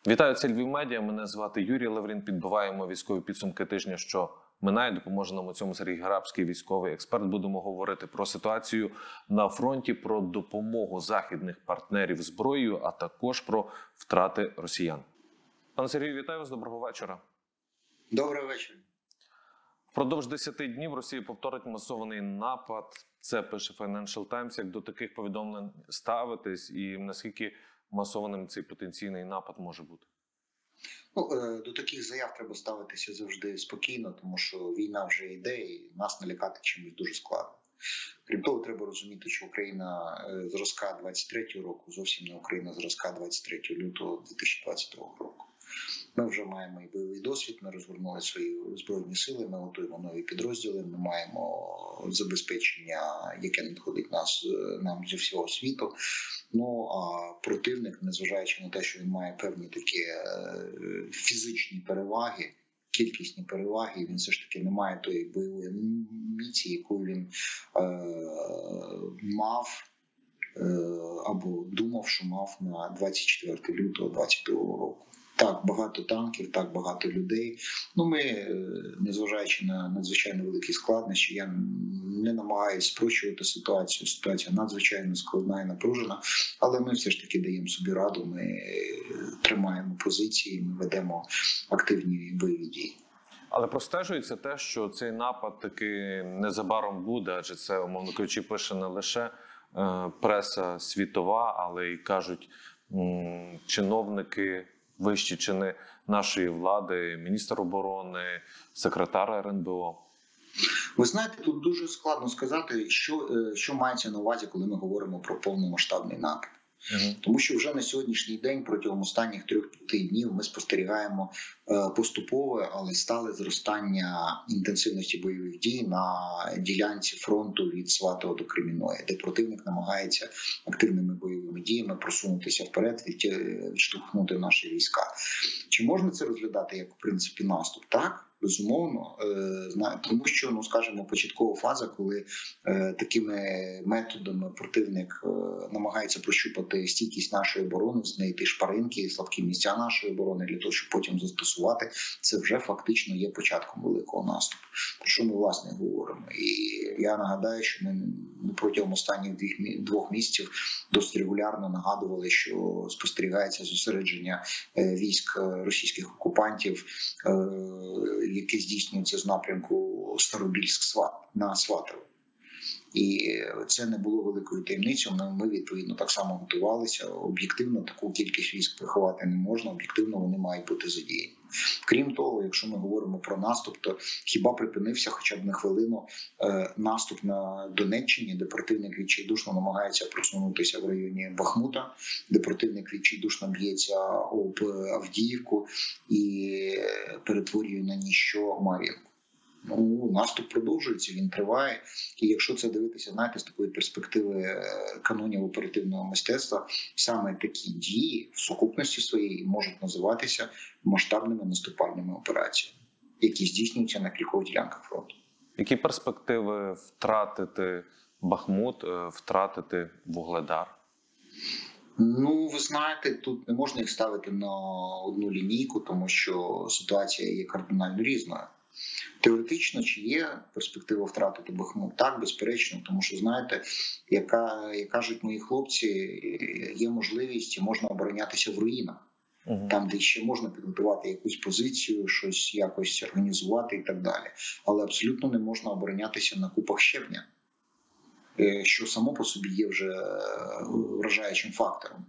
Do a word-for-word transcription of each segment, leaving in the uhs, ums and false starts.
Вітаю, це Львів Медіа. Мене звати Юрій Лаврін. Підбиваємо військові підсумки тижня, що минає. Допоможе нам у цьому Сергій Грабський, військовий експерт. Будемо говорити про ситуацію на фронті, про допомогу західних партнерів зброєю, а також про втрати росіян. Пане Сергію, вітаю вас. Доброго вечора. Доброго вечора. Впродовж десяти днів Росія повторить масований напад. Це пише Financial Times. Як до таких повідомлень ставитись і наскільки масованим цей потенційний напад може бути? Ну, до таких заяв треба ставитися завжди спокійно, тому що війна вже йде і нас налякати чимось дуже складно. Крім того, треба розуміти, що Україна зразка двадцять третього року зовсім не Україна зразка двадцять третього лютого дві тисячі двадцять другого року. Ми вже маємо і бойовий досвід, ми розгорнули свої збройні сили, ми готуємо нові підрозділи, ми маємо забезпечення, яке надходить нас, нам зі всього світу. Ну, а противник, незважаючи на те, що він має певні такі фізичні переваги, кількісні переваги, він все ж таки не має тої бойової міці, яку він е, мав е, або думав, що мав на двадцять четвертого лютого двадцять другого року. Так, багато танків, так, багато людей. Ну, ми, незважаючи на надзвичайно великі складнощі, я не намагаюся спрощувати ситуацію. Ситуація надзвичайно складна і напружена, але ми все ж таки даємо собі раду, ми тримаємо позиції, ми ведемо активні бойові дії. Але простежується те, що цей напад таки незабаром буде, адже це, умовно кажучи, пише не лише е, преса світова, але й кажуть м, чиновники, вищі чини нашої влади, міністр оборони, секретар ер ен бе о. Ви знаєте, тут дуже складно сказати, що, що мається на увазі, коли ми говоримо про повномасштабний напад. Угу. Тому що вже на сьогоднішній день, протягом останніх трьох-п'яти днів, ми спостерігаємо поступове, але стале зростання інтенсивності бойових дій на ділянці фронту від Сватого до Кремінної, де противник намагається активними бойовими діями просунутися вперед, відштовхнути наші війська. Чи можна це розглядати як, в принципі, наступ? Так. Безумовно, тому що, ну, скажімо, початкова фаза, коли е, такими методами противник е, намагається прощупати стійкість нашої оборони, знайти шпаринки, слабкі місця нашої оборони для того, щоб потім застосувати, це вже фактично є початком великого наступу. Про що ми, власне, говоримо? І я нагадаю, що ми протягом останніх двох місяців досить регулярно нагадували, що спостерігається зосередження військ російських окупантів, яке здійснюється з напрямку Старобільськ на Сватове. І це не було великою таємницею. Ми, відповідно, так само готувалися. Об'єктивно таку кількість військ приховати не можна, об'єктивно вони мають бути задіяні. Крім того, якщо ми говоримо про наступ, то хіба припинився хоча б на хвилину е, наступ на Донеччині, де противник відчайдушно намагається просунутися в районі Бахмута, де противник відчайдушно б'ється об Авдіївку і перетворює на ніщо Мар'їнку. Ну, наступ продовжується, він триває. І якщо це дивитися, знаєте, з такої перспективи канонів оперативного мистецтва, саме такі дії в сукупності своєї можуть називатися масштабними наступальними операціями, які здійснюються на кількох ділянках фронту. Які перспективи втратити Бахмут, втратити Вугледар? Ну, ви знаєте, тут не можна їх ставити на одну лінійку, тому що ситуація є кардинально різною. Теоретично, чи є перспектива втратити Бахмут? Так, безперечно, тому що, знаєте, яка, як кажуть мої хлопці, є можливість і можна оборонятися в руїнах. Uh-huh. Там, де ще можна підготувати якусь позицію, щось якось організувати і так далі. Але абсолютно не можна оборонятися на купах щебня, що само по собі є вже вражаючим фактором.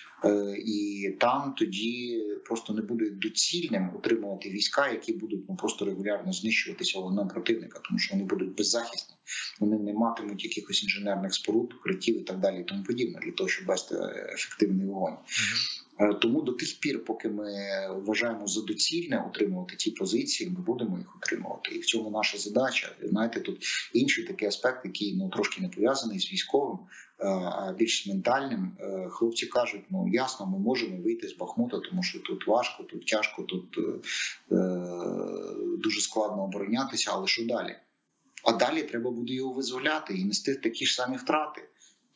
І там тоді просто не буде доцільним утримувати війська, які будуть ну, просто регулярно знищуватися вогнем противника, тому що вони будуть беззахисні. Вони не матимуть якихось інженерних споруд, укриттів і так далі і тому подібне, для того, щоб вести ефективний вогонь. Uh-huh. Тому до тих пір, поки ми вважаємо за доцільне утримувати ті позиції, ми будемо їх утримувати. І в цьому наша задача. Знаєте, тут інший такий аспект, який ну, трошки не пов'язаний з військовим, а більш ментальним. Хлопці кажуть, ну ясно, ми можемо вийти з Бахмута, тому що тут важко, тут тяжко, тут е, дуже складно оборонятися, але що далі? А далі треба буде його визволяти і нести такі ж самі втрати.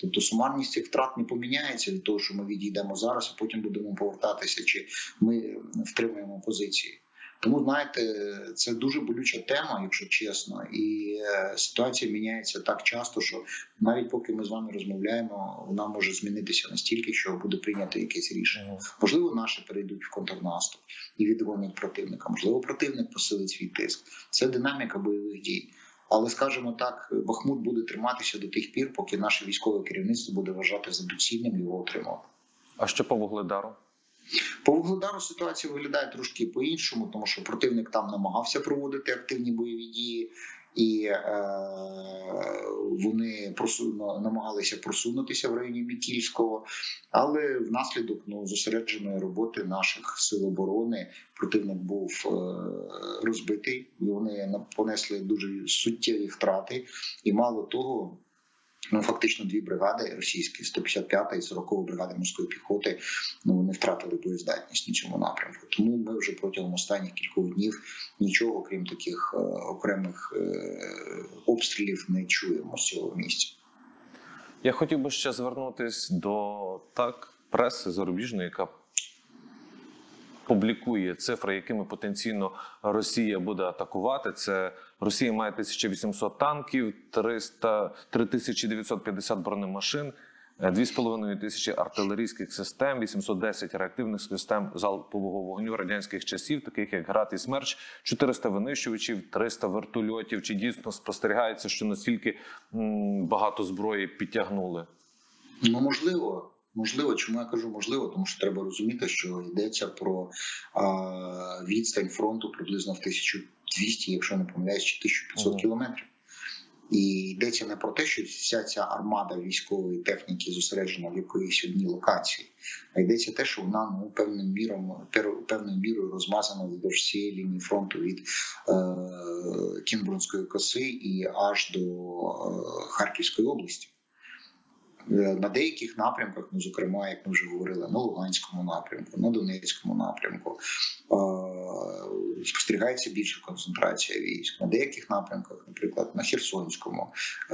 Тобто сумарність цих втрат не поміняється від того, що ми відійдемо зараз, а потім будемо повертатися, чи ми втримаємо позиції. Тому, знаєте, це дуже болюча тема, якщо чесно, і ситуація міняється так часто, що навіть поки ми з вами розмовляємо, вона може змінитися настільки, що буде прийнято якесь рішення. Можливо, наші перейдуть в контрнаступ і відгонять противника, можливо, противник посилить свій тиск. Це динаміка бойових дій. Але, скажімо так, Бахмут буде триматися до тих пір, поки наше військове керівництво буде вважати за доцільним його отримувати. А що по Вугледару? По Вугледару ситуація виглядає трошки по-іншому, тому що противник там намагався проводити активні бойові дії, і е, вони просуну, намагалися просунутися в районі Мікільського, але внаслідок ну, зосередженої роботи наших сил оборони противник був е, розбитий, і вони понесли дуже суттєві втрати, і мало того, ну, фактично дві бригади російські, сто п'ятдесят п'ята і сорока бригада морської піхоти, ну, вони втратили боєздатність на цьому напрямку. Тому ми вже протягом останніх кількох днів нічого, крім таких е, окремих е, обстрілів, не чуємо з цього місця. Я хотів би ще звернутися до так преси зарубіжної, яка публікує цифри, якими потенційно Росія буде атакувати. Це Росія має тисяча вісімсот танків, три тисячі дев'ятсот п'ятдесят бронемашин, дві з половиною тисячі артилерійських систем, вісімсот десять реактивних систем залпового вогню радянських часів, таких як «Град» і «Смерч», чотириста винищувачів, триста вертольотів. Чи дійсно спостерігається, що настільки м, багато зброї підтягнули? Ну, можливо. Можливо, чому я кажу можливо, тому що треба розуміти, що йдеться про а, відстань фронту приблизно в тисячу двісті, якщо не помиляюсь, чи тисячу п'ятсот mm-hmm. кілометрів. І йдеться не про те, що вся ця армада військової техніки зосереджена в якоїсь одній локації, а йдеться те, що вона ну, певним міром, певною мірою розмазана вздовж всієї лінії фронту від е, Кінбурнської коси і аж до е, Харківської області. На деяких напрямках, ну, зокрема, як ми вже говорили, на Луганському напрямку, на Донецькому напрямку, спостерігається більша концентрація військ. На деяких напрямках, наприклад, на Херсонському,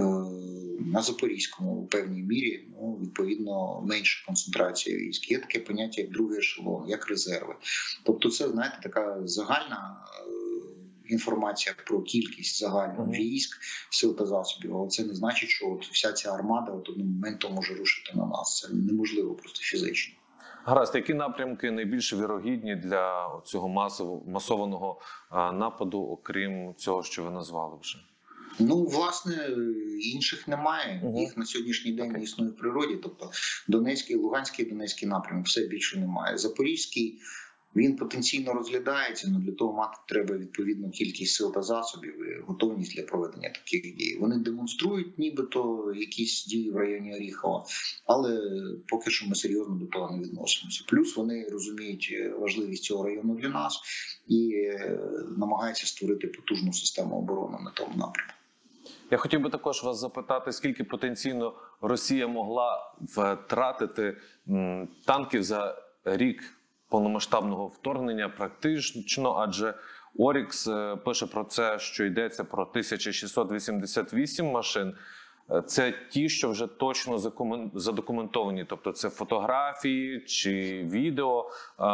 на Запорізькому, у певній мірі, ну, відповідно, менша концентрація військ. Є таке поняття, як другий ешелон, як резерви. Тобто це, знаєте, така загальна інформація про кількість загальних mm-hmm. військ, сил та засобів, але це не значить, що от вся ця армада от одним моментом може рушити на нас. Це неможливо просто фізично. Гаразд, які напрямки найбільш вірогідні для цього масово, масованого а, нападу, окрім цього, що ви назвали вже? Ну, власне, інших немає. Uh-huh. Їх на сьогоднішній день okay. не існує в природі. Тобто Донецький, Луганський, Донецький напрямок все більше немає. Запорізький, він потенційно розглядається, але для того мати треба відповідну кількість сил та засобів і готовність для проведення таких дій. Вони демонструють нібито якісь дії в районі Оріхова, але поки що ми серйозно до того не відносимося. Плюс вони розуміють важливість цього району для нас і намагаються створити потужну систему оборони на тому напрямку. Я хотів би також вас запитати, скільки потенційно Росія могла втратити танків за рік повномасштабного вторгнення практично, адже Орікс пише про це, що йдеться про тисяча шістсот вісімдесят вісім машин. Це ті, що вже точно задокументовані, тобто це фотографії чи відео.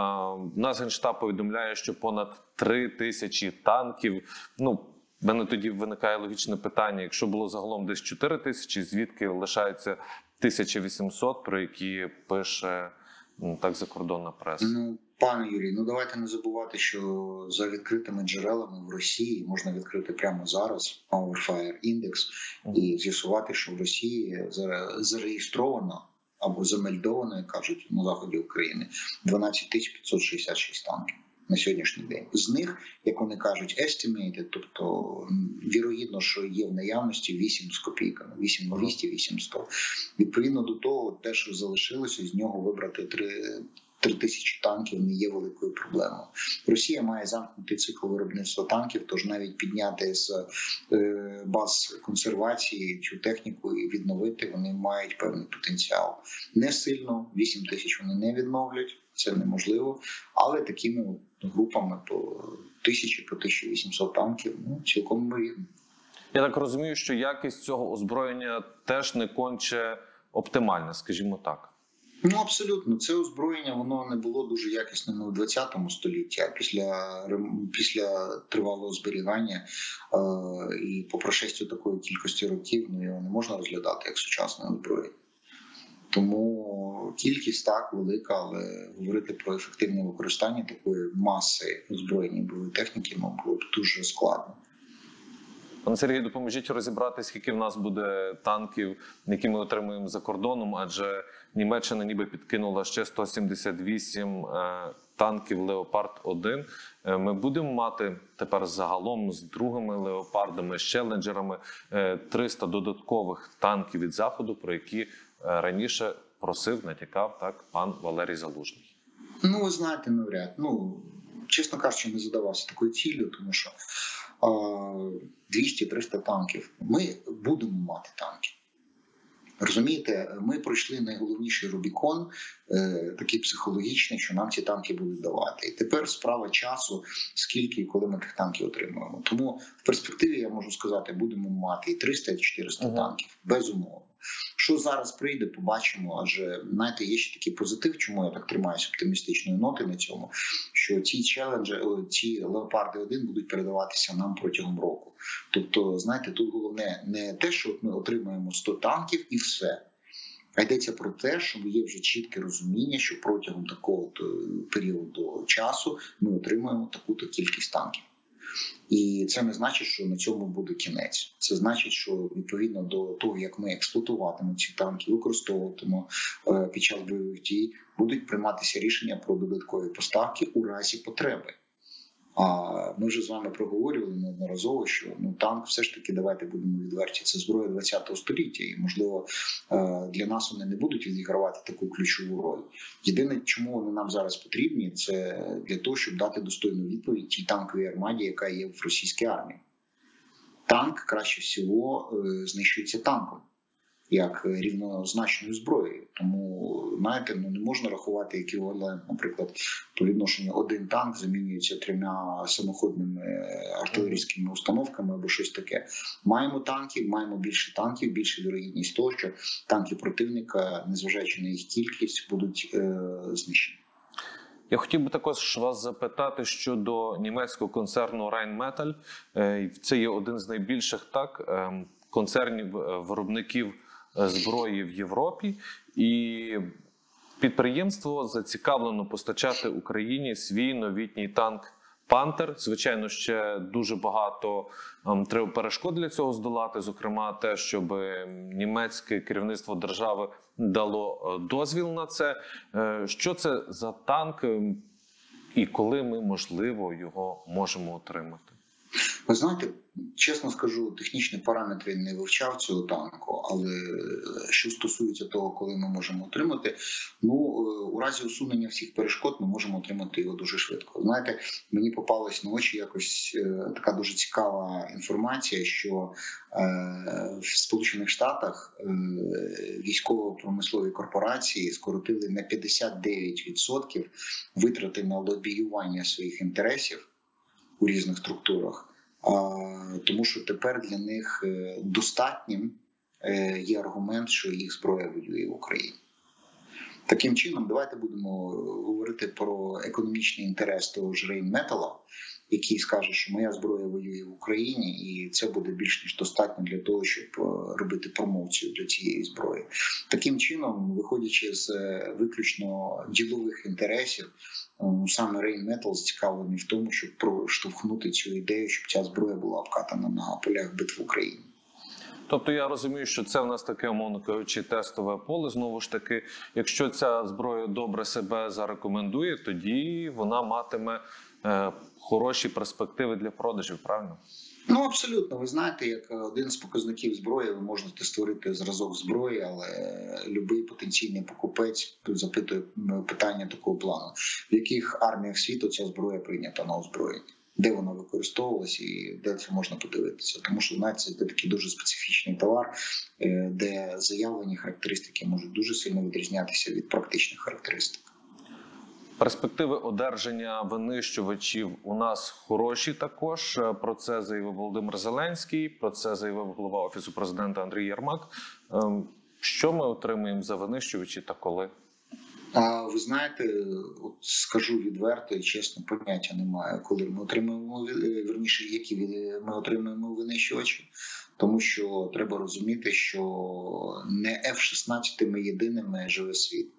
Нас Генштаб повідомляє, що понад три тисячі танків. Ну, в мене тоді виникає логічне питання, якщо було загалом десь чотири тисячі, звідки лишається тисяча вісімсот, про які пише так закордонна преса? Ну, пане Юрій, ну давайте не забувати, що за відкритими джерелами в Росії можна відкрити прямо зараз Powerfire Index і з'ясувати, що в Росії зареєстровано або замельдовано, як кажуть на заході України, дванадцять тисяч п'ятсот шістдесят шість танків на сьогоднішній день. З них, як вони кажуть, estimated, тобто вірогідно, що є в наявності вісім з копійками, вісім двісті, вісім сто. Відповідно до того, те, що залишилося, з нього вибрати три тисячі танків не є великою проблемою. Росія має замкнутий цикл виробництва танків, тож навіть підняти з е, баз консервації цю техніку і відновити вони мають певний потенціал. Не сильно, вісім тисяч вони не відновлять, це неможливо, але такими групами по тисячі, по тисяча вісімсот танків, ну, цілком ймовірно. Я так розумію, що якість цього озброєння теж не конче оптимальне, скажімо так. Ну, абсолютно. Це озброєння, воно не було дуже якісним у двадцятому столітті, а після, після тривалого зберігання е, і по прошестю такої кількості років, ну, його не можна розглядати як сучасне озброєння. Тому кількість так велика, але говорити про ефективне використання такої маси озброєння бойової техніки, ну, було б дуже складно. Пане Сергію, допоможіть розібрати, скільки в нас буде танків, які ми отримуємо за кордоном, адже Німеччина ніби підкинула ще сто сімдесят вісім е, танків Леопард один. Е, ми будемо мати тепер загалом з другими Леопардами, з челенджерами е, триста додаткових танків від Заходу, про які е, раніше просив, натякав так пан Валерій Залужний. Ну, ви знаєте, навряд. Ну, чесно кажучи, не задавався такою ціллю, тому що двісті-триста танків. Ми будемо мати танки. Розумієте, ми пройшли найголовніший Рубікон, е, такий психологічний, що нам ці танки будуть давати. І тепер справа часу, скільки і коли ми тих танків отримуємо. Тому в перспективі, я можу сказати, будемо мати і триста, і чотириста uh-huh. танків. Безумовно. Що зараз прийде, побачимо. Адже, знаєте, є ще такий позитив, чому я так тримаюся оптимістичної ноти на цьому, що ці челенджі, ці Леопарди один будуть передаватися нам протягом року. Тобто, знаєте, тут головне не те, що ми отримаємо сто танків і все. А йдеться про те, що є вже чітке розуміння, що протягом такого періоду часу ми отримаємо таку-то кількість танків. І це не значить, що на цьому буде кінець. Це значить, що відповідно до того, як ми експлуатуватимемо ці танки, використовуватимемо е, під час бойових дій, будуть прийматися рішення про додаткові поставки у разі потреби. А ми вже з вами проговорювали неодноразово, що ну, танк все ж таки, давайте будемо відверті, це зброя двадцятого століття. І, можливо, для нас вони не будуть відігравати таку ключову роль. Єдине, чому вони нам зараз потрібні, це для того, щоб дати достойну відповідь тій танковій армаді, яка є в російській армії. Танк краще всього знищується танком, як рівнозначною зброєю. Тому, знаєте, ну не можна рахувати еквівалент, наприклад, по відношенню один танк замінюється трьома самоходними артилерійськими установками або щось таке. Маємо танки, маємо більше танків, більше вірогідність того, що танки противника, незважаючи на їх кількість, будуть е, знищені. Я хотів би також вас запитати щодо німецького концерну Rheinmetall. Це є один з найбільших так концернів виробників зброї в Європі, і підприємство зацікавлено постачати Україні свій новітній танк «Пантер». Звичайно, ще дуже багато um, треба перешкод для цього здолати, зокрема те, щоб німецьке керівництво держави дало дозвіл на це. Що це за танк і коли ми, можливо, його можемо отримати? Ви знаєте, чесно скажу, технічні параметри не вивчав цього танку, але що стосується того, коли ми можемо отримати, ну, у разі усунення всіх перешкод ми можемо отримати його дуже швидко. Знаєте, мені попалась на очі якось е, така дуже цікава інформація, що е, в Сполучених Штатах е, військово-промислові корпорації скоротили на п'ятдесят дев'ять відсотків витрати на лобіювання своїх інтересів у різних структурах. Тому що тепер для них достатнім є аргумент, що їх зброя воює в Україні. Таким чином, давайте будемо говорити про економічний інтерес того ж Rheinmetall, який скаже, що моя зброя воює в Україні, і це буде більш ніж достатньо для того, щоб робити промоцію для цієї зброї. Таким чином, виходячи з виключно ділових інтересів, саме Rheinmetall зацікавлений в тому, щоб проштовхнути цю ідею, щоб ця зброя була обкатана на полях битв в Україні. Тобто я розумію, що це в нас таке, умовно кажучи, тестове поле. Знову ж таки, якщо ця зброя добре себе зарекомендує, тоді вона матиме е, хороші перспективи для продажів, правильно? Ну, абсолютно. Ви знаєте, як один з показників зброї, ви можете створити зразок зброї, але будь-який потенційний покупець запитує питання такого плану. В яких арміях світу ця зброя прийнята на озброєння? Де вона використовувалася і де це можна подивитися. Тому що, знаєте, це такий дуже специфічний товар, де заявлені характеристики можуть дуже сильно відрізнятися від практичних характеристик. Перспективи одержання винищувачів у нас хороші також. Про це заявив Володимир Зеленський, про це заявив голова Офісу президента Андрій Єрмак. Що ми отримуємо за винищувачі та коли? А ви знаєте, от скажу відверто і чесно, поняття немає, коли ми отримуємо, верніше, які ми отримуємо винищувачі. Тому що треба розуміти, що не еф шістнадцять єдиними живе світ.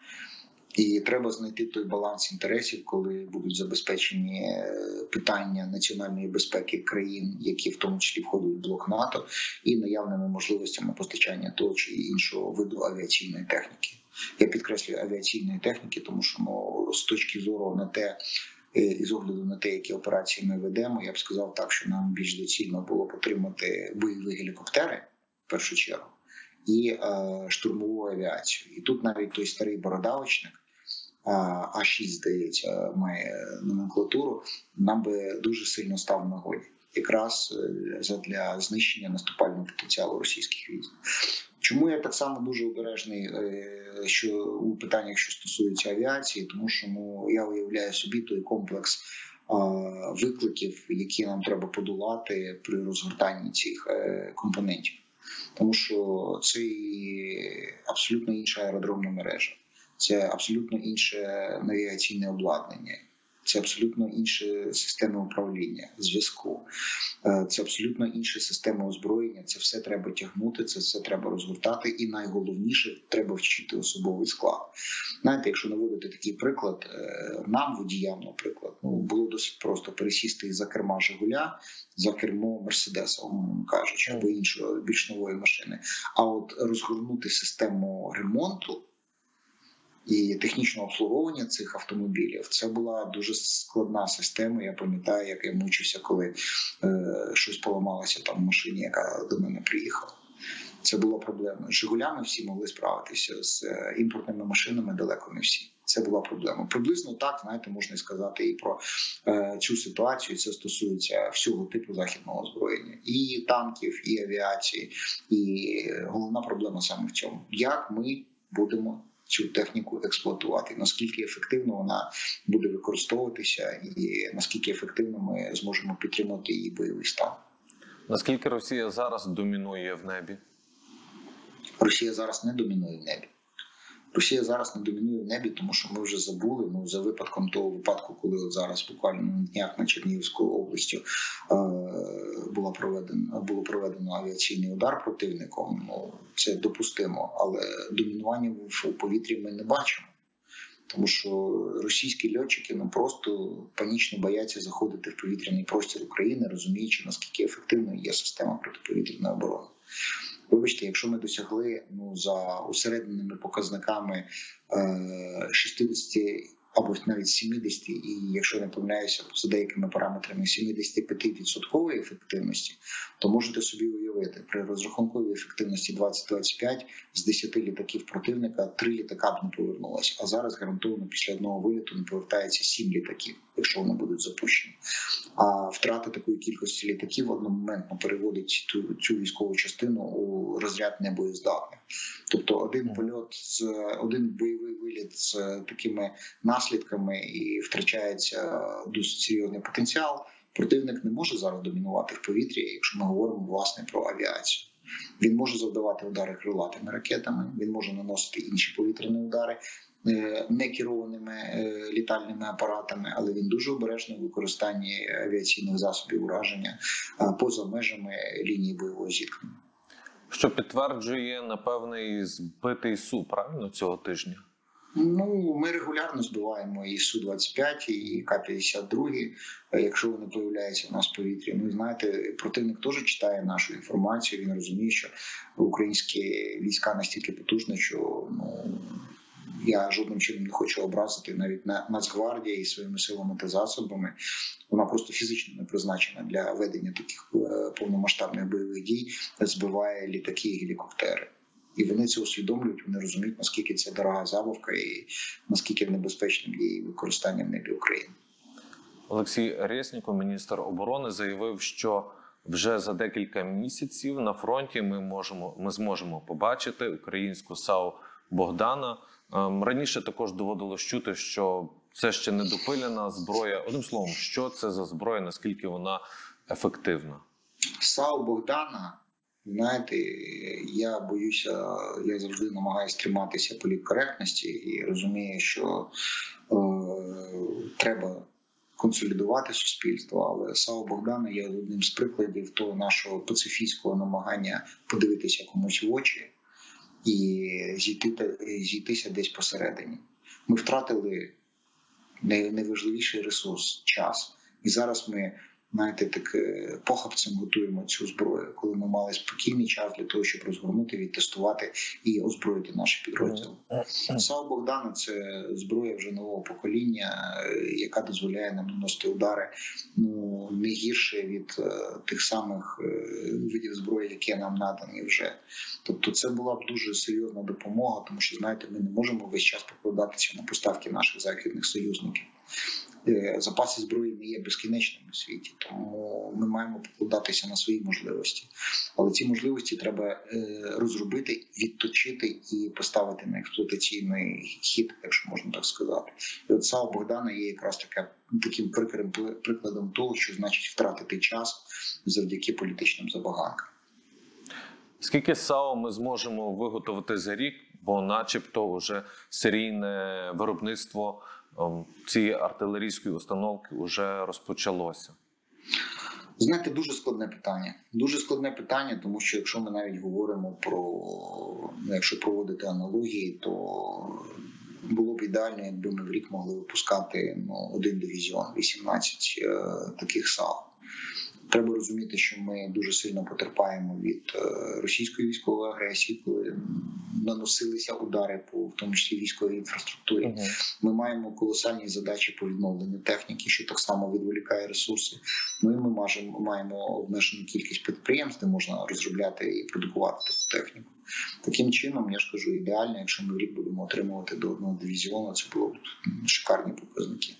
І треба знайти той баланс інтересів, коли будуть забезпечені питання національної безпеки країн, які в тому числі входять в блок НАТО, і наявними можливостями постачання того чи іншого виду авіаційної техніки. Я підкреслюю авіаційної техніки, тому що ну, з точки зору на те, і з огляду на те, які операції ми ведемо, я б сказав так, що нам більш доцільно було б отримати бойові гелікоптери, в першу чергу, і е, штурмову авіацію. І тут навіть той старий бородавочник, а шість, здається, має номенклатуру, нам би дуже сильно став в нагоді. Якраз для знищення наступального потенціалу російських військ. Чому я так само дуже обережний що у питаннях, що стосується авіації? Тому що ну, я уявляю собі той комплекс а, викликів, які нам треба подолати при розгортанні цих е, компонентів. Тому що це абсолютно інша аеродромна мережа. Це абсолютно інше навігаційне обладнання, це абсолютно інші системи управління, зв'язку, це абсолютно інші системи озброєння. Це все треба тягнути, це все треба розгортати, і найголовніше треба вчити особовий склад. Знаєте, якщо наводити такий приклад, нам, водіям, наприклад, ну було досить просто пересісти із-за керма Жигуля за кермо Мерседеса, умовно кажучи, або іншої більш нової машини. А от розгорнути систему ремонту і технічного обслуговування цих автомобілів, це була дуже складна система. Я пам'ятаю, як я мучився, коли е, щось поламалося там в машині, яка до мене приїхала. Це була проблема. З Жигулями всі могли справитися, з е, імпортними машинами далеко не всі. Це була проблема. Приблизно так, знаєте, можна сказати і про е, цю ситуацію. Це стосується всього типу західного озброєння. І танків, і авіації. І головна проблема саме в цьому. Як ми будемо цю техніку експлуатувати, наскільки ефективно вона буде використовуватися і наскільки ефективно ми зможемо підтримати її бойовий стан. Наскільки Росія зараз домінує в небі? Росія зараз не домінує в небі. Росія зараз не домінує в небі, тому що ми вже забули, ну, за випадком того випадку, коли от зараз буквально на днях на Чернігівською областю е, було проведено, було проведено авіаційний удар противником. Ну, це допустимо, але домінування в повітрі ми не бачимо. Тому що російські льотчики ну, просто панічно бояться заходити в повітряний простір України, розуміючи, наскільки ефективною є система протиповітряної оборони. Вибачте, якщо ми досягли ну, за усередненими показниками е, шістдесят або навіть сімдесят, і якщо я не помиляюся, за деякими параметрами сімдесят п'ять відсотків ефективності, то можете собі уявити, при розрахунковій ефективності двадцять двадцять п'ять з десяти літаків противника три літака б не повернулося. А зараз гарантовано після одного виліту не повертається сім літаків, якщо вони будуть запущені. А втрата такої кількості літаків одномоментно переводить ту, цю військову частину у розряд небоєздатних. Тобто один польот, з, один бойовий виліт з такими наслідками і втрачається досить серйозний потенціал. Противник не може зараз домінувати в повітрі, якщо ми говоримо власне про авіацію. Він може завдавати удари крилатими ракетами, він може наносити інші повітряні удари некерованими літальними апаратами, але він дуже обережний у використанні авіаційних засобів ураження поза межами лінії бойового зіткнення. Що підтверджує, напевне, і збитий Су, правильно, цього тижня? Ну, ми регулярно збиваємо і Су двадцять п'ять, і Ка п'ятдесят два, якщо вони появляються в нас в повітрі. Ну, знаєте, противник теж читає нашу інформацію, він розуміє, що українські війська настільки потужні, що ну, я жодним чином не хочу образити навіть на Нацгвардія і своїми силами та засобами. Вона просто фізично не призначена для ведення таких повномасштабних бойових дій, збиває літаки і гелікоптери. І вони це усвідомлюють, вони розуміють, наскільки це дорога забавка і наскільки небезпечним є її використання в небі України. Олексій Резніков, міністр оборони, заявив, що вже за декілька місяців на фронті ми можемо, ми зможемо побачити українську САУ Богдана. Раніше також доводилось чути, що це ще не допилена зброя. Одним словом, що це за зброя, наскільки вона ефективна? САУ Богдана Знаєте, я боюся, я завжди намагаюся триматися політкоректності і розумію, що е, треба консолідувати суспільство, але САУ Богдана є одним з прикладів того нашого пацифістського намагання подивитися комусь в очі і зійти, зійтися десь посередині. Ми втратили найважливіший ресурс – час. І зараз ми, знаєте, так похапцем готуємо цю зброю, коли ми мали спокійний час для того, щоб розгорнути, відтестувати і озброїти наші підрозділи. САУ Богдана – це зброя вже нового покоління, яка дозволяє нам наносити удари ну, не гірше від е, тих самих е, видів зброї, які нам надані вже. Тобто це була б дуже серйозна допомога, тому що, знаєте, ми не можемо весь час покладатися на поставки наших західних союзників. Запаси зброї не є безкінечними у світі, тому ми маємо покладатися на свої можливості. Але ці можливості треба розробити, відточити і поставити на експлуатаційний хід, якщо можна так сказати. І от САУ Богдана є якраз таке, таким прикрим прикладом того, що значить втратити час завдяки політичним забаганкам. Скільки САУ ми зможемо виготовити за рік, бо начебто вже серійне виробництво цієї артилерійської установки вже розпочалося? Знаєте, дуже складне питання. Дуже складне питання, тому що якщо ми навіть говоримо про, якщо проводити аналогії, то було б ідеально, якби ми в рік могли випускати ну, один дивізіон, вісімнадцять е, таких САУ. Треба розуміти, що ми дуже сильно потерпаємо від російської військової агресії, коли наносилися удари по, в тому числі, військовій інфраструктурі. Uh-huh. Ми маємо колосальні задачі по відновленню техніки, що так само відволікає ресурси. Ну і ми маємо, маємо обмежену кількість підприємств, де можна розробляти і продукувати таку техніку. Таким чином, я ж кажу, ідеально, якщо ми в рік будемо отримувати до одного дивізіону, це було б шикарні показники.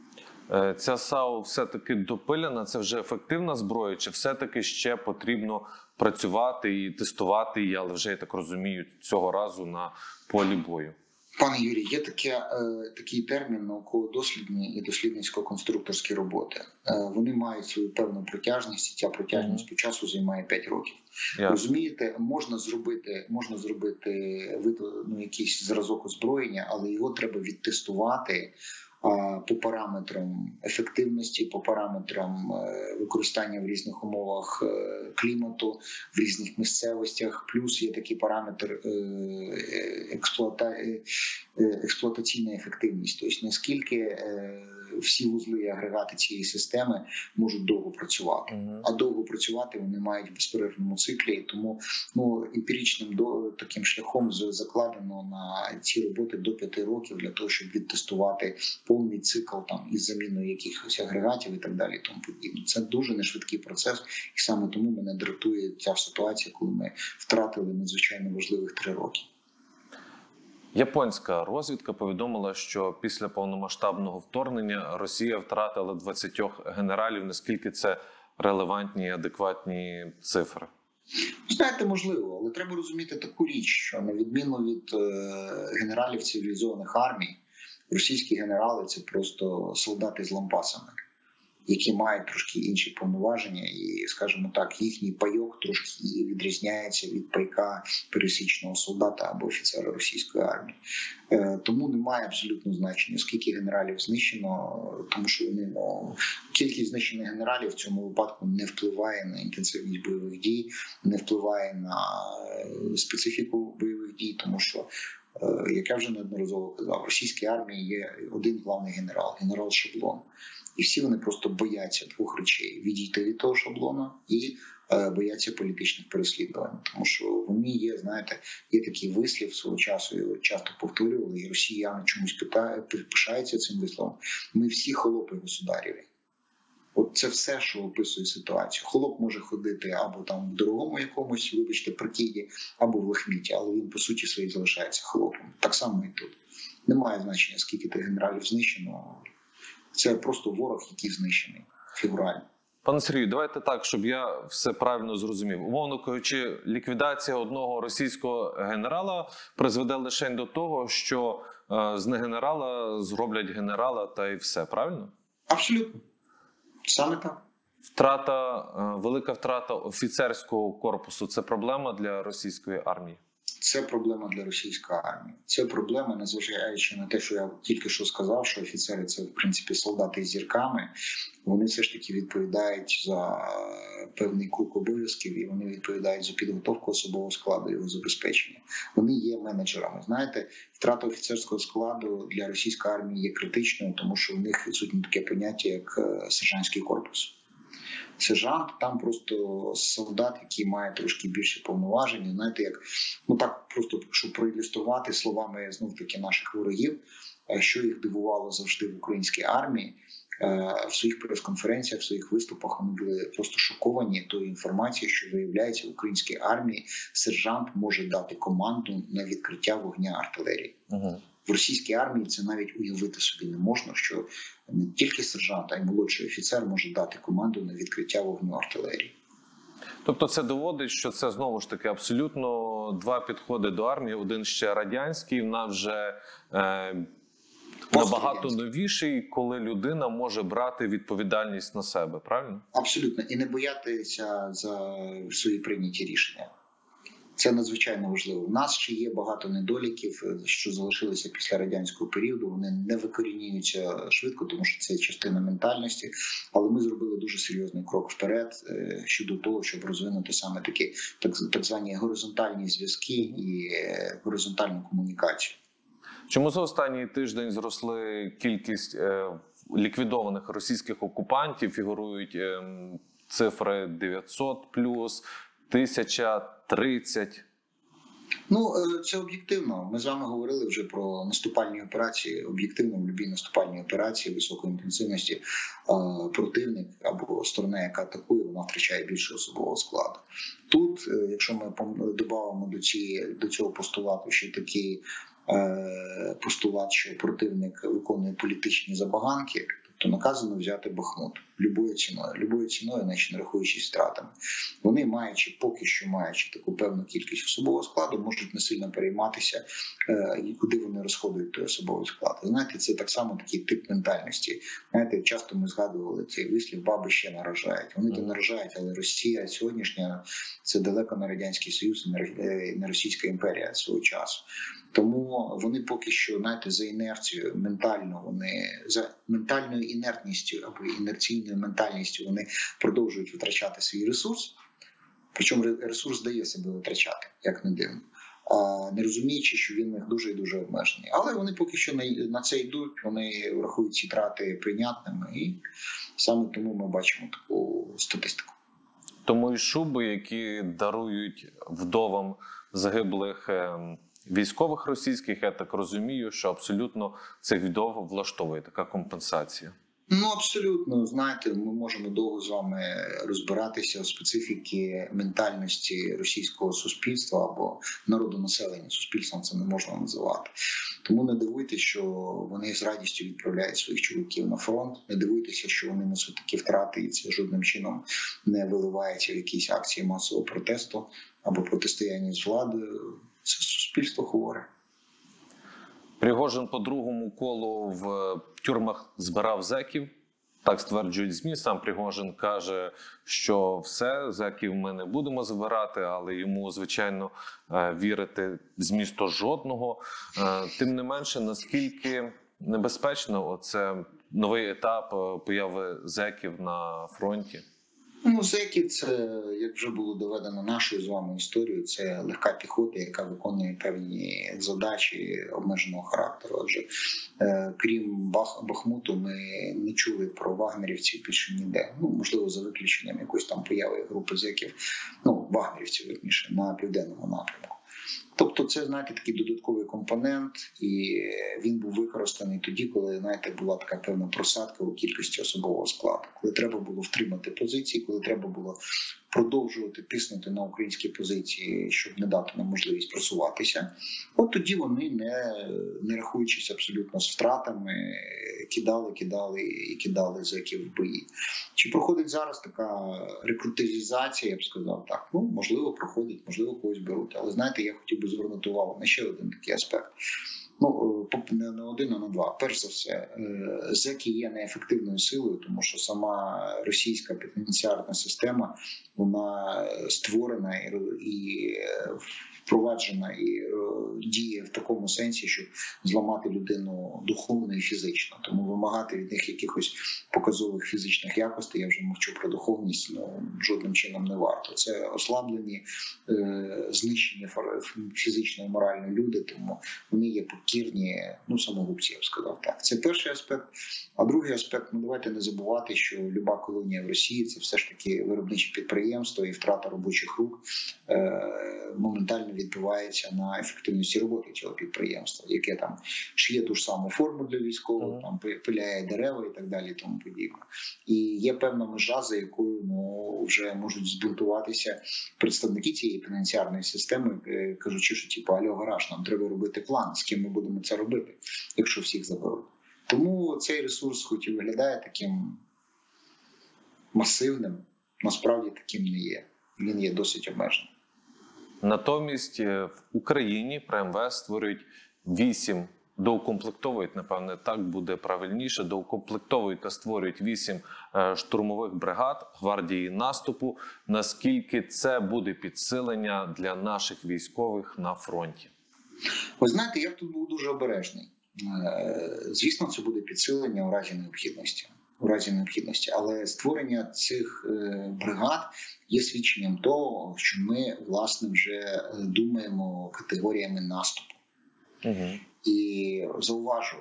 Ця САУ все-таки допилена, це вже ефективна зброя, чи все-таки ще потрібно працювати і тестувати її, але вже, я так розумію, цього разу на полі бою? Пане Юрій, є таке, е, такий термін науково-дослідні і дослідницько-конструкторські роботи. Е, вони мають свою певну протяжність, і ця протяжність mm-hmm. по часу займає п'ять років. Yeah. Розумієте, можна зробити, можна зробити ну, якийсь зразок озброєння, але його треба відтестувати по параметрам ефективності, по параметрам використання в різних умовах клімату, в різних місцевостях. Плюс є такий параметр експлуата... експлуатаційна ефективність. Тобто наскільки всі вузли і агрегати цієї системи можуть довго працювати. Uh-huh. А довго працювати вони мають в безперервному циклі. Тому ну, емпіричним до, таким шляхом закладено на ці роботи до п'яти років для того, щоб відтестувати повний цикл там із заміною якихось агрегатів і так далі. Тому подібне. Це дуже нешвидкий процес, і саме тому мене дратує ця ситуація, коли ми втратили надзвичайно важливих три роки. Японська розвідка повідомила, що після повномасштабного вторгнення Росія втратила двадцять генералів. Наскільки це релевантні і адекватні цифри? Знаєте, можливо, але треба розуміти таку річ, що на відміну від е, генералів цивілізованих армій, російські генерали – це просто солдати з лампасами, які мають трошки інші повноваження, і, скажімо так, їхній пайок трошки відрізняється від пайка пересічного солдата або офіцера російської армії. Тому немає абсолютно значення, скільки генералів знищено, тому що вони, ну, кількість знищених генералів в цьому випадку не впливає на інтенсивність бойових дій, не впливає на специфіку бойових дій, тому що, як я вже неодноразово казав, в російській армії є один главний генерал – генерал Шаблон. І всі вони просто бояться двох речей – відійти від того шаблона і е, бояться політичних переслідувань. Тому що вони є, знаєте, є такий вислів свого часу, його часто повторювали, і росіяни чомусь питають, пишаються цим висловом. Ми всі холопи государєві. От це все, що описує ситуацію. Холоп може ходити або там в дорогому якомусь, вибачте, прикиді, або в лахміті, але він по суті своїй залишається холопом. Так само і тут. Немає значення, скільки тих генералів знищено. Це просто ворог, який знищений фігурально. Пане Сергію, давайте так, щоб я все правильно зрозумів. Умовно кажучи, ліквідація одного російського генерала призведе лише до того, що е, з негенерала зроблять генерала та і все, правильно? Абсолютно. Саме так. Втрата, е, велика втрата офіцерського корпусу – це проблема для російської армії? Це проблема для російської армії. Це проблема, незважаючи на те, що я тільки що сказав, що офіцери – це, в принципі, солдати з зірками. Вони все ж таки відповідають за певний круг обов'язків, і вони відповідають за підготовку особового складу, його забезпечення. Вони є менеджерами. Знаєте, втрата офіцерського складу для російської армії є критичною, тому що в них відсутнє таке поняття, як сержантський корпус. Сержант там просто солдат, який має трошки більше повноважень. Знаєте, як ну так просто щоб проілюструвати словами знов таки наших ворогів, що їх дивувало завжди в українській армії. В своїх прес-конференціях, в своїх виступах вони були просто шоковані тою інформацією, що виявляється в українській армії сержант може дати команду на відкриття вогня артилерії. Угу. В російській армії це навіть уявити собі не можна, що не тільки сержант, а й молодший офіцер може дати команду на відкриття вогню артилерії. Тобто це доводить, що це знову ж таки абсолютно два підходи до армії. Один ще радянський, в нас вже е, набагато новіший, коли людина може брати відповідальність на себе, правильно? Абсолютно. І не боятися за свої прийняті рішення. Це надзвичайно важливо. У нас ще є багато недоліків, що залишилися після радянського періоду. Вони не викорінюються швидко, тому що це частина ментальності. Але ми зробили дуже серйозний крок вперед щодо того, щоб розвинути саме такі так, так звані горизонтальні зв'язки і горизонтальну комунікацію. Чому за останній тиждень зросли кількість е, ліквідованих російських окупантів? Фігурують е, цифри дев'ятсот плюс, тисяча тридцять. Ну, це об'єктивно. Ми з вами говорили вже про наступальні операції. Об'єктивно, в будь-якій наступальній операції високої інтенсивності противник або сторона, яка атакує, вона втрачає більше особового складу. Тут, якщо ми додамо до, цієї, до цього постулату ще такий постулат, що противник виконує політичні забаганки, то наказано взяти Бахмут любою ціною, любою ціною, наче не рахуючись втратами. Вони, маючи, поки що маючи таку певну кількість особового складу, можуть не сильно перейматися, е, куди вони розходують той особовий склад. Знаєте, це так само такий тип ментальності. Знаєте, часто ми згадували цей вислів «баби ще наражають». Вони то наражають, але Росія сьогоднішня – це далеко не Радянський Союз, не Російська імперія свого часу. Тому вони поки що, знаєте, за інерцією, ментально, вони за ментальною інертністю або інерційною ментальністю вони продовжують витрачати свій ресурс. Причому ресурс дає себе витрачати, як не дивно. А не розуміючи, що він в них дуже і дуже обмежений. Але вони поки що на це йдуть, вони врахують ці трати прийнятними. І саме тому ми бачимо таку статистику. Тому і шуби, які дарують вдовам загиблих військових російських, я так розумію, що абсолютно цих вдов влаштовує така компенсація. Ну, абсолютно. Знаєте, ми можемо довго з вами розбиратися у специфіки ментальності російського суспільства або народонаселення. Суспільством це не можна називати. Тому не дивуйтеся, що вони з радістю відправляють своїх чоловіків на фронт. Не дивуйтеся, що вони несуть такі втрати, і це жодним чином не виливається в якісь акції масового протесту або протистояння з владою. Це суспільство хворе. Пригожин по другому колу в тюрмах збирав зеків, так стверджують ЗМІ. Сам Пригожин каже, що все, зеків ми не будемо збирати, але йому, звичайно, вірити змісту жодного. Тим не менше, наскільки небезпечно оце новий етап появи зеків на фронті? Ну, зеків – це, як вже було доведено нашою з вами історією, це легка піхота, яка виконує певні задачі обмеженого характеру. Отже, е, крім Бах, Бахмуту, ми не чули про вагнерівців більше ніде. Ну, можливо, за виключенням якоїсь там появи групи зеків, ну, вагнерівців, верніше, на південному напрямку. Тобто це, знаєте, такий додатковий компонент, і він був використаний тоді, коли, знаєте, була така певна просадка у кількості особового складу. Коли треба було втримати позиції, коли треба було продовжувати тиснути на українські позиції, щоб не дати нам можливість просуватися. От тоді вони, не, не рахуючись абсолютно з втратами, кидали, кидали і кидали зеків в бої. Чи проходить зараз така рекрутизація, я б сказав так? Ну, можливо, проходить, можливо, когось беруть. Але, знаєте, я хотів би звернути увагу на ще один такий аспект. Ну, не на один, а на два. Перш за все, зеки є неефективною силою, тому що сама російська пенітенціарна система, вона створена і впроваджена і діє в такому сенсі, щоб зламати людину духовно і фізично. Тому вимагати від них якихось показових фізичних якостей, я вже мовчу про духовність, ну, жодним чином не варто. Це ослаблені, знищені фізично і морально люди, тому вони є покірні, ну, самогубці, я б сказав так. Це перший аспект. А другий аспект, ну, давайте не забувати, що люба колонія в Росії – це все ж таки виробниче підприємство, і втрата робочих рук е- моментально відбувається на ефективності роботи цього підприємства, яке там шиє ту ж саму форму для військових, mm-hmm. там пиляє дерева і так далі, і тому подібне. І є певна межа, за якою, ну, вже можуть збунтуватися представники цієї пенітенціарної системи, кажучи, що типу, альо, гараж, нам треба робити план, з ким ми будемо це робити, якщо всіх заберуть. Тому цей ресурс, хоч і виглядає таким масивним, насправді таким не є. Він є досить обмеженим. Натомість в Україні при ем ве ес створюють вісім, доукомплектовують, напевне, так буде правильніше, доукомплектовують та створюють вісім штурмових бригад гвардії наступу. Наскільки це буде підсилення для наших військових на фронті? Ви знаєте, я тут був дуже обережний. Звісно, це буде підсилення у разі необхідності. У разі необхідності, але створення цих бригад є свідченням того, що ми, власне, вже думаємо категоріями наступу. Угу. І зауважу,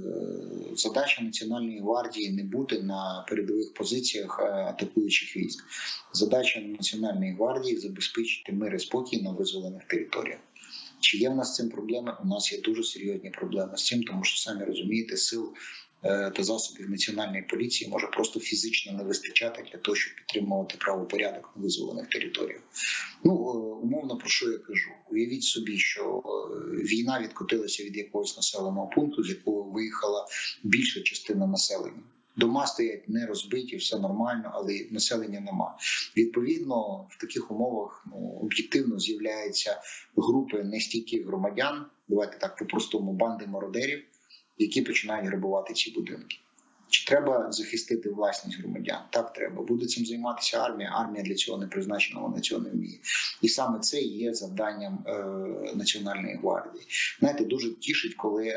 задача Національної гвардії не бути на передових позиціях атакуючих військ. Задача Національної гвардії забезпечити мир і спокій на визволених територіях. Чи є в нас з цим проблеми? У нас є дуже серйозні проблеми з цим, тому що, самі розумієте, сил та засобів національної поліції може просто фізично не вистачати для того, щоб підтримувати правопорядок на визволених територіях. Ну, умовно, про що я кажу? Уявіть собі, що війна відкотилася від якогось населеного пункту, з якого виїхала більша частина населення. Дома стоять не розбиті, все нормально, але населення нема. Відповідно, в таких умовах, ну, об'єктивно з'являються групи нестійких громадян, давайте так по-простому, банди мародерів, які починають грабувати ці будинки. Чи треба захистити власність громадян? Так, треба. Буде цим займатися армія. Армія для цього не призначена, вона цього не вміє. І саме це є завданням е, Національної гвардії. Знаєте, дуже тішить, коли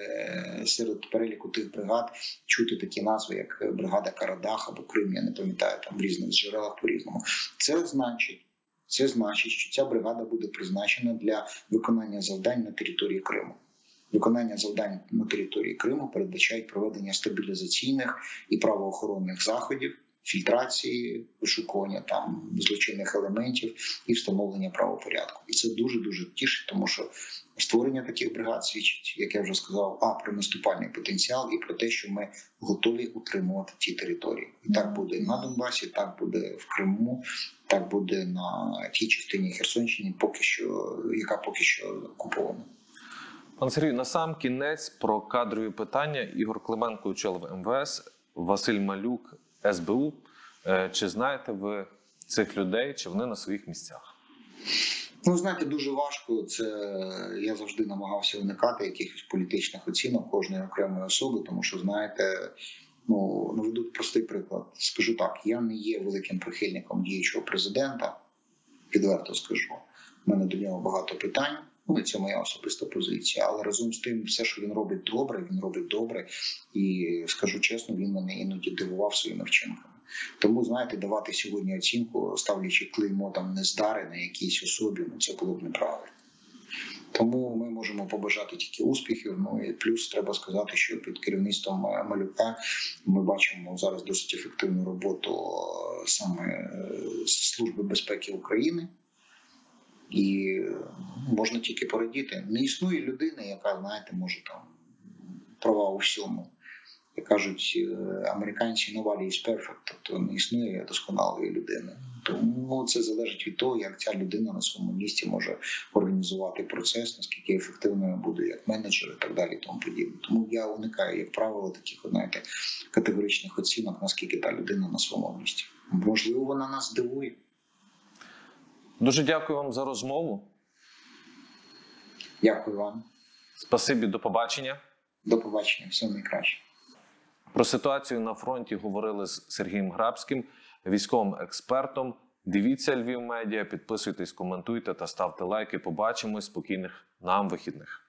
е, серед переліку тих бригад чути такі назви, як бригада Карадах або Крим, я не пам'ятаю, там в різних джерелах по-різному. Це значить, це значить, що ця бригада буде призначена для виконання завдань на території Криму. Виконання завдань на території Криму передбачають проведення стабілізаційних і правоохоронних заходів, фільтрації, вишукування там злочинних елементів і встановлення правопорядку. І це дуже-дуже тішить, тому що створення таких бригад свідчить, як я вже сказав, а про наступальний потенціал і про те, що ми готові утримувати ті території. І так буде на Донбасі, так буде в Криму, так буде на тій частині Херсонщини, поки що, яка поки що окупована. Пан Сергій, на сам кінець про кадрові питання. Ігор Клименко очолив ем ве ес, Василь Малюк – ес бе у. Чи знаєте ви цих людей, чи вони на своїх місцях? Ну, знаєте, дуже важко. Це я завжди намагався уникати якихось політичних оцінок кожної окремої особи, тому що, знаєте, ну, наведу простий приклад. Скажу так, я не є великим прихильником діючого президента, відверто скажу. У мене до нього багато питань. Ну, це моя особиста позиція, але разом з тим, все, що він робить добре, він робить добре. І, скажу чесно, він мене іноді дивував своїми вчинками. Тому, знаєте, давати сьогодні оцінку, ставлячи клеймо там нездари на якійсь особі, ну, це було б неправильно. Тому ми можемо побажати тільки успіхів. Ну і плюс треба сказати, що під керівництвом Малюка ми бачимо зараз досить ефективну роботу саме Служби безпеки України. І можна тільки порадіти. Не існує людини, яка, знаєте, може там права у всьому. Як кажуть американці, nobody is perfect, тобто не існує досконалої людини. Тому це залежить від того, як ця людина на своєму місці може організувати процес, наскільки ефективною буде як менеджер і так далі, і тому подібне. Тому я уникаю, як правило, таких, знаєте, категоричних оцінок, наскільки та людина на своєму місці. Можливо, вона нас здивує. Дуже дякую вам за розмову. Дякую вам. Спасибі, до побачення. До побачення, всього найкраще. Про ситуацію на фронті говорили з Сергієм Грабським, військовим експертом. Дивіться Львів Медіа, підписуйтесь, коментуйте та ставте лайки. Побачимось. Спокійних нам вихідних.